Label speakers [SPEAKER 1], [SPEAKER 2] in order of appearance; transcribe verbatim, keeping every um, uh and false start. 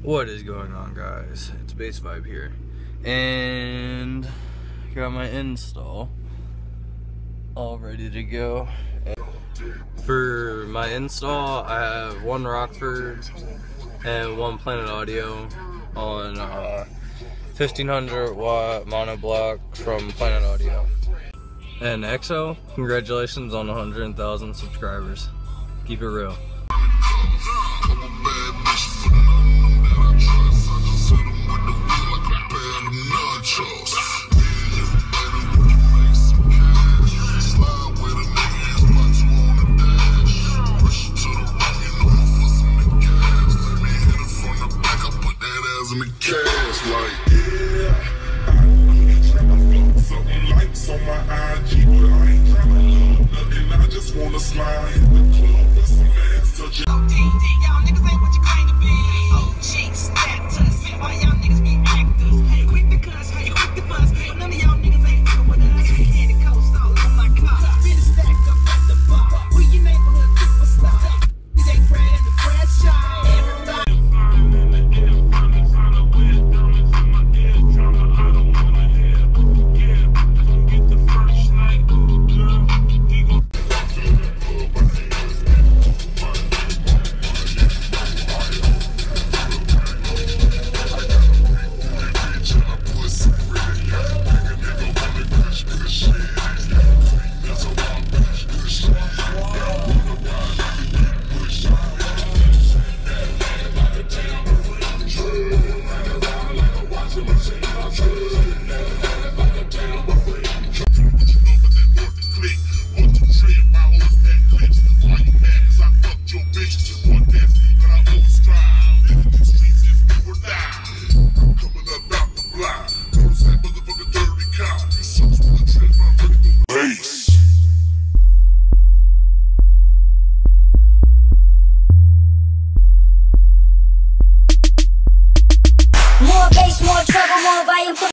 [SPEAKER 1] What is going on, guys? It's Bass Vibe here, and got my install all ready to go. For my install, I have one Rockford and one Planet Audio on uh, fifteen hundred watt monoblock from Planet Audio. And X O, congratulations on one hundred thousand subscribers. Keep it real.
[SPEAKER 2] In the cash, like, yeah, I ain't tryna float something likes on my I G, but I ain't tryna love nothing, I just wanna slide in the club with some ass touching.